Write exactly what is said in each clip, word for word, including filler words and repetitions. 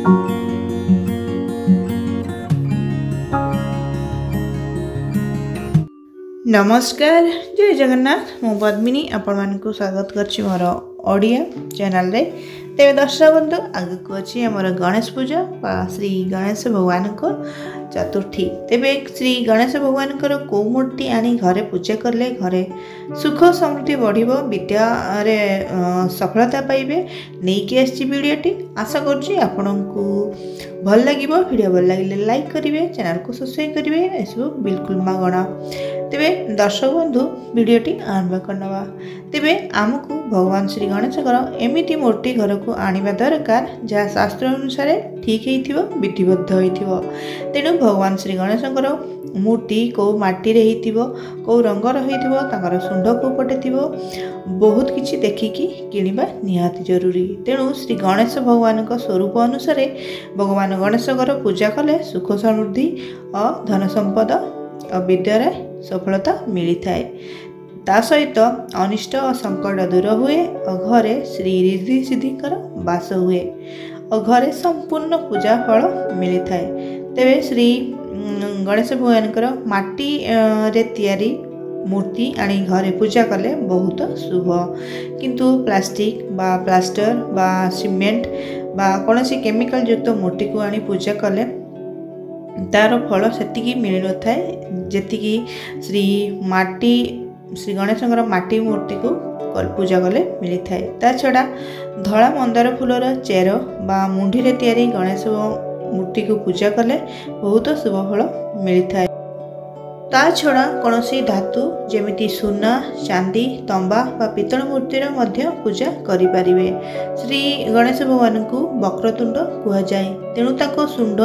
नमस्कार जय जगन्नाथ मु पद्मिनी आपण मानक स्वागत करछि मोर ओडिया चैनल रे। तेरे दर्शक बंधु आगे को अच्छी आमर गणेश पूजा बा श्री गणेश भगवान को चतुर्थी। तेबे श्री गणेश भगवान को मूर्ति आनी घरे पूजा कले घरे सुख समृद्धि बढ़िबो, विद्या रे सफलता पाइबे नेकी आछि वीडियोटी। आशा करछि आपनकु भल लागिबो। वीडियो भल लागिले लाइक करिवे, चैनल को सब्सक्राइब करिवे, एसबु बिल्कुल मागणा। तेबे दर्शक बंधु वीडियोटी आरंभ करनवा। तेबे आमको भगवान श्री गणेश एमिति मूर्ति घर को आनिबा दरकार जहाँ शास्त्र अनुसार ठीक होइथिबो, विधिबद्ध होइथिबो। तेणु भगवान श्री गणेश मूर्ति को माटी रे होइथिबो, को रंगर होइथिबो, ताकर सुंड को पटे थिबो, बहुत किछि देखिकी किनिबा निहाती जरूरी। तेणु श्री गणेश भगवान का स्वरूप अनुसार भगवान गणेश पूजा कले सुख समृद्धि और धन संपद और विद्यार सफलता मिली थाए। ता सहित अनिष्ट और संकट दूर हुए और घरे श्री रिद्धि सिद्धिकर बास हुए और घरे संपूर्ण पूजा फल मिली थाए। तेबे श्री गणेश भगवान माटी रे तैयारी मूर्ति आनी घरे पूजा कले बहुत शुभ, किंतु प्लास्टिक बा प्लास्टर बा सीमेंट बा कौन सी केमिकल युक्त मूर्ति को आनी पूजा कले तार फल सेतिकी मिल न थाए जेतिकी श्री माटी श्री गणेश माटी मूर्ति को पूजा कले मिली थाए। ता छड़ा धला मंदार फूलर चेर बा मुंडी रे तैयारी गणेश मूर्ति को पूजा कले बहुत शुभ फल मिली थाए। ता छड़ा कौन सी धातु जेमिति सुना, चांदी, तंबा बा पितल मूर्तिर मध्य पूजा करि परिबे। श्री गणेश भगवान को वक्रतुंड कुहा जाए, तेणु ताको सुंड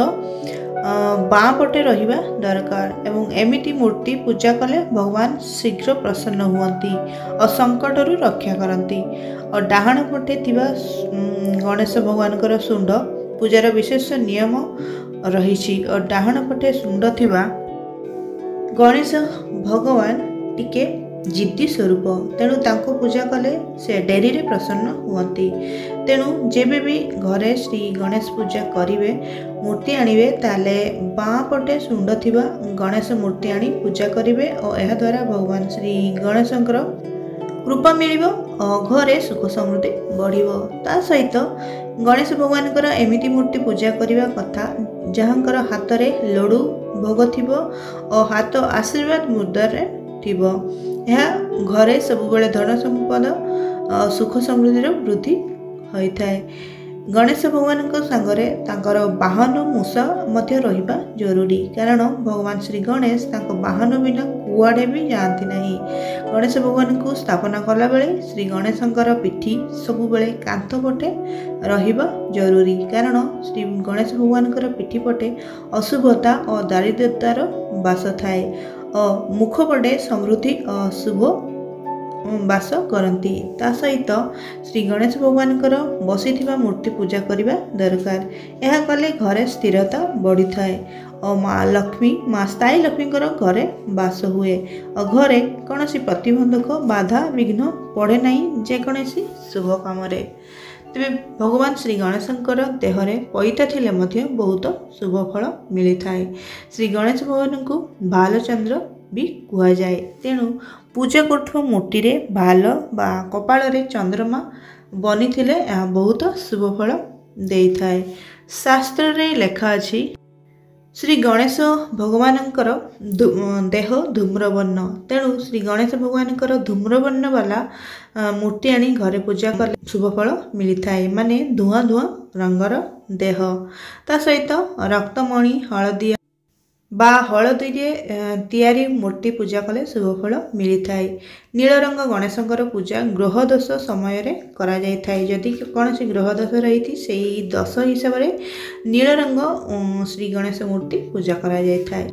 बाँ पटे रहिबा दरकार एवं एमिति मूर्ति पूजा कले भगवान शीघ्र प्रसन्न हुअंती और संकटरू रक्षा करती। और डाहाण पटे थिबा गणेश भगवान कर सुंड पूजार विशेष नियम रही और डाहाण पटे सुंड थिबा गणेश भगवान टिके जिद्दी स्वरूप, तेणु तांको पूजा कले से डेरी रे प्रसन्न हुअंती। तेणु जेबे भी घरे श्री गणेश पूजा करिवे मूर्ति आनिबे ताले बाँ पटे सुंड थिबा गणेश मूर्ति आनी पूजा करिवे और यह द्वारा भगवान श्री गणेशंकर कृपा मिलिबो और घरे सुख समृद्धि बढ़िबो। ता सहित गणेश भगवान एमिति मूर्ति पूजा करिवा कथा जहाँकर हाथ रे लडू भोग थिबो और हाथ आशीर्वाद मुद्रा थिबो। यह घरे सबुबले धन संपद सुख समृद्धि वृद्धि होता है। गणेश भगवान सांगरे तांकर वाहन मूषा मध्य रहिबा जरूरी, कारण भगवान श्री गणेश तांको वाहन बिना कुआडे भी जाती नहीं। गणेश भगवान को स्थापना कला बेले श्री गणेशंकर पिठी सबुबले कांथ पटे रहिबा जरूरी, कारण श्री गणेश भगवान पिठी पटे अशुभता और दारिद्र्यतार बास थाए और मुख पटे समृद्धि और शुभ बास करती। ता सहित श्री गणेश भगवान बसी मूर्ति पूजा करने दरकार। यह कले घरे स्थिरता बढ़ी थाए और माँ लक्ष्मी माँ स्थायी लक्ष्मी घरे बास हुए और घरे कौन सी प्रतिबंधक बाधा विघ्न पड़े नहीं जेकोसी शुभ काम। तेरे भगवान श्री गणेशंकर देहरे पैता थिले मध्य बहुत शुभ फल मिली थाए। श्री गणेश भगवान को भालचंद्र भी कह जाए, तेणु पूजा कर मूर्ति रे भाल बा कपाल रे चंद्रमा बनी थिले बहुत शुभ फल दे थाए। शास्त्र रे लेखा अछि श्री गणेश भगवानंकर देह धूम्रवर्ण, तेणु श्री गणेश भगवानंकर धूम्रवर्ण वाला मूर्ति आनी घरे पूजा कले शुभ फल मिली थाए, माने धुआं धुआं रंगर देह। ता सहित रक्तमणि हलदिया बा हलदी तैयारी मूर्ति पूजा कले शुभ फल मिली थाए। नील रंग गणेशंकर पूजा ग्रह दोष समय रे करा जाय थाए। जदि कौन सी ग्रह दोष रही से दश हिसाब से नील रंग श्री गणेश मूर्ति पूजा करा जाय थाए।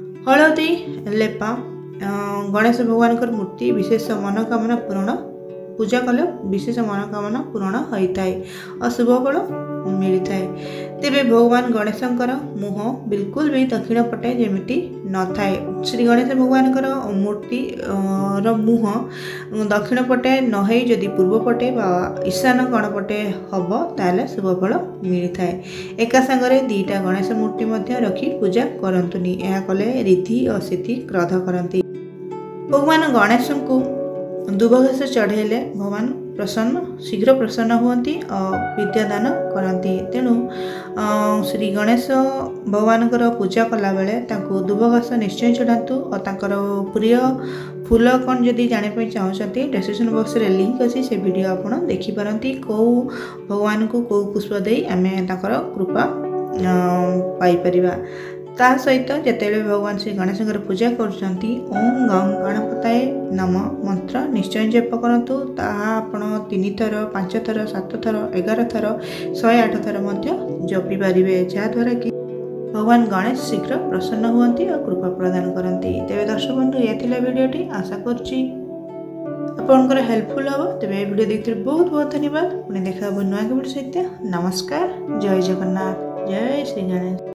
हलदी लेपा गणेश भगवान मूर्ति विशेष मनोकामना पूर्ण पूजा कले विशेष मनोकामना पूरण होता है और शुभ फल मिलता है। तेबे भगवान गणेशंकर मुह बिल्कुल भी दक्षिण पटे जमिति न थाए। श्री गणेश भगवान मूर्ति रो मुह दक्षिण पटे नहे जदि पूर्व पटे बा ईशान कोण पटे हम ताले शुभ फल मिलता है। एका संगरे दीटा गणेश मूर्ति मध्य रखी पूजा करंतुनी, यह कले रिद्धि और सिद्धि क्रोध करंती। भगवान गणेश को दुबघास चढ़ेले भगवान प्रसन्न शीघ्र प्रसन्न हुअन्ति और विद्यादान करती। तेणु श्री गणेश भगवान पूजा कला बेले तांको दुबघास निश्चय चढ़ातु और तांकर प्रिय फूल कौन जदि जानापी चाहते डिस्क्रिप्शन बॉक्स रे लिंक अच्छी से वीडियो आप देखिपारती। कौ भगवान को कौ पुष्प दे आम तांकर कृपा पाइपर। ता सहित जितेबाला भगवान श्री गणेश पूजा करुँच ओम गं गणपताय नम मंत्र निश्चय जप करूँ। ताहा आपण तीन थर पांच थर सात थर एगार थर शहे आठ थर जपी पारे, जहाद्वारा कि भगवान गणेश शीघ्र प्रसन्न हुअन्ति और कृपा प्रदान करती। तेरे दर्शक बंधु ये वीडियोटी आशा करुँची आपंकर हेल्पफुल हम। तेरे वीडियो देखते बहुत बहुत धन्यवाद। पुणी देखा नुआ वीडियो सहित। नमस्कार, जय जगन्नाथ, जय श्री गणेश।